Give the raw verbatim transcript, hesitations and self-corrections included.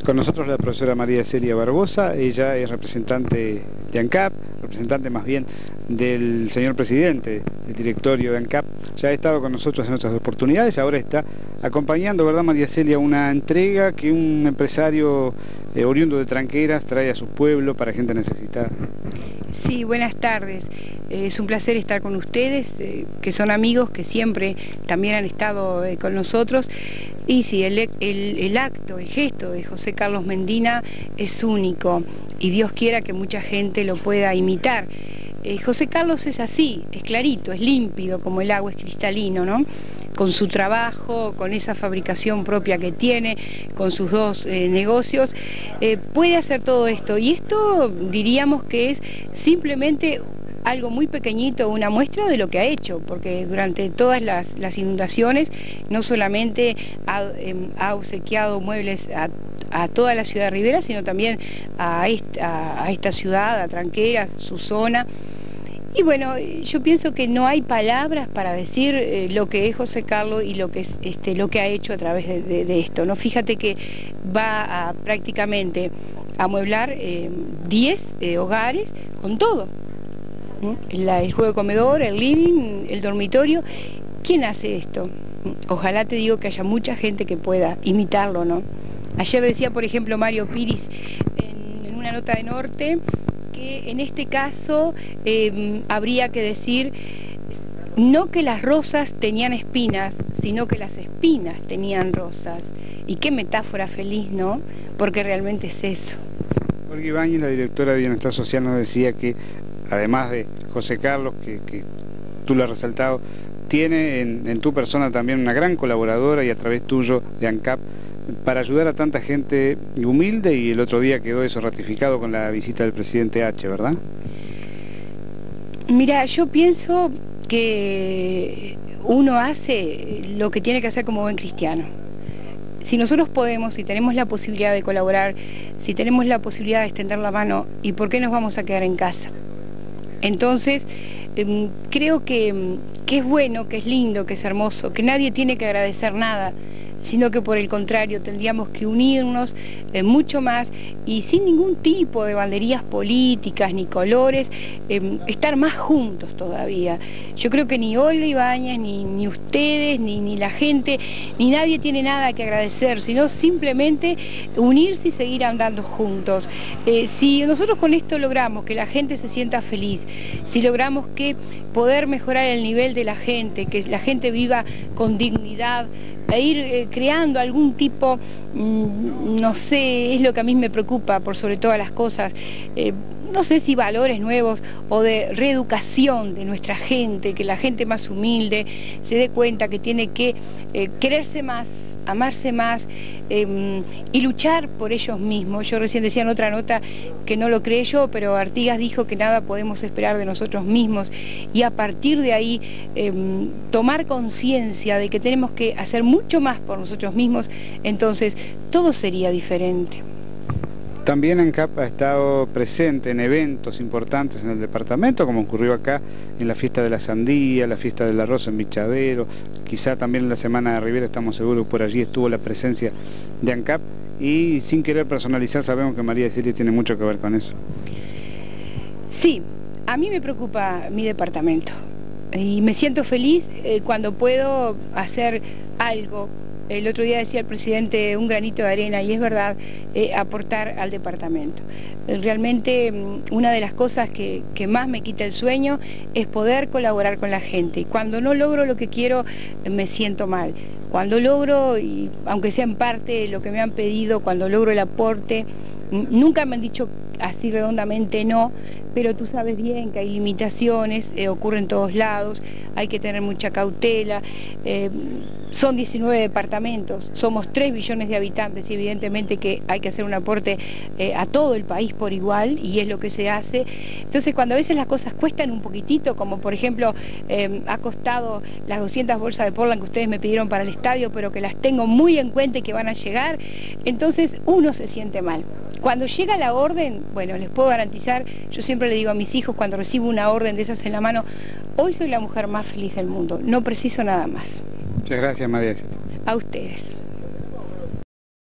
Con nosotros la profesora María Celia Barbosa, ella es representante de ANCAP, representante más bien del señor presidente del directorio de ANCAP. Ya ha estado con nosotros en otras oportunidades, ahora está acompañando, ¿verdad, María Celia?, una entrega que un empresario eh, oriundo de Tranqueras trae a su pueblo para gente necesitada. Sí, buenas tardes. Es un placer estar con ustedes, eh, que son amigos que siempre también han estado eh, con nosotros. Y sí, el, el, el acto, el gesto de José Carlos Mendina es único y Dios quiera que mucha gente lo pueda imitar. Eh, José Carlos es así, es clarito, es límpido, como el agua es cristalino, ¿no? Con su trabajo, con esa fabricación propia que tiene, con sus dos eh, negocios, eh, puede hacer todo esto. Y esto diríamos que es simplemente algo muy pequeñito, una muestra de lo que ha hecho, porque durante todas las, las inundaciones no solamente ha, eh, ha obsequiado muebles a, a toda la ciudad de Rivera, sino también a esta, a esta ciudad, a Tranqueras, su zona. Y bueno, yo pienso que no hay palabras para decir eh, lo que es José Carlos y lo que, es, este, lo que ha hecho a través de, de, de esto, ¿no? Fíjate que va a prácticamente amueblar eh, diez eh, hogares con todo. La, el juego de comedor, el living, el dormitorio. ¿Quién hace esto? Ojalá, te digo, que haya mucha gente que pueda imitarlo, ¿no? Ayer decía, por ejemplo, Mario Piris en, en una nota de Norte que en este caso eh, habría que decir no que las rosas tenían espinas, sino que las espinas tenían rosas. Y qué metáfora feliz, ¿no? Porque realmente es eso. Olga Ibáñez, la directora de Bienestar Social, nos decía que además de José Carlos, que, que tú lo has resaltado, tiene en, en tu persona también una gran colaboradora y a través tuyo de ANCAP para ayudar a tanta gente humilde, y el otro día quedó eso ratificado con la visita del presidente H, ¿verdad? Mira, yo pienso que uno hace lo que tiene que hacer como buen cristiano. Si nosotros podemos, si tenemos la posibilidad de colaborar, si tenemos la posibilidad de extender la mano, ¿y por qué nos vamos a quedar en casa? Entonces, eh, creo que, que es bueno, que es lindo, que es hermoso, que nadie tiene que agradecer nada, sino que por el contrario tendríamos que unirnos eh, mucho más y sin ningún tipo de banderías políticas ni colores, eh, estar más juntos todavía. Yo creo que ni Olga Ibáñez, ni, ni ustedes, ni, ni la gente, ni nadie tiene nada que agradecer, sino simplemente unirse y seguir andando juntos. Eh, si nosotros con esto logramos que la gente se sienta feliz, si logramos que poder mejorar el nivel de la gente, que la gente viva con dignidad, e ir eh, creando algún tipo, mmm, no sé, es lo que a mí me preocupa por sobre todas las cosas, eh, no sé si valores nuevos o de reeducación de nuestra gente, que la gente más humilde se dé cuenta que tiene que eh, quererse más, amarse más eh, y luchar por ellos mismos. Yo recién decía en otra nota que no lo creé yo, pero Artigas dijo que nada podemos esperar de nosotros mismos, y a partir de ahí eh, tomar conciencia de que tenemos que hacer mucho más por nosotros mismos, entonces todo sería diferente. También ANCAP ha estado presente en eventos importantes en el departamento, como ocurrió acá en la fiesta de la sandía, la fiesta del arroz en Bichadero, quizá también en la Semana de Rivera, estamos seguros, por allí estuvo la presencia de ANCAP, y sin querer personalizar sabemos que María Celia tiene mucho que ver con eso. Sí, a mí me preocupa mi departamento y me siento feliz eh, cuando puedo hacer algo. El otro día decía el presidente, un granito de arena, y es verdad, eh, aportar al departamento. Realmente una de las cosas que, que más me quita el sueño es poder colaborar con la gente. Y cuando no logro lo que quiero, me siento mal. Cuando logro, y aunque sea en parte lo que me han pedido, cuando logro el aporte, nunca me han dicho así redondamente no, pero tú sabes bien que hay limitaciones, eh, ocurren en todos lados, hay que tener mucha cautela. Eh, son diecinueve departamentos, somos tres billones de habitantes y evidentemente que hay que hacer un aporte eh, a todo el país por igual, y es lo que se hace. Entonces, cuando a veces las cosas cuestan un poquitito, como por ejemplo eh, ha costado las doscientas bolsas de Portland que ustedes me pidieron para el estadio, pero que las tengo muy en cuenta y que van a llegar, entonces uno se siente mal. Cuando llega la orden, bueno, les puedo garantizar, yo siempre le digo a mis hijos cuando recibo una orden de esas en la mano, hoy soy la mujer más feliz del mundo, no preciso nada más. Muchas gracias, María. A ustedes.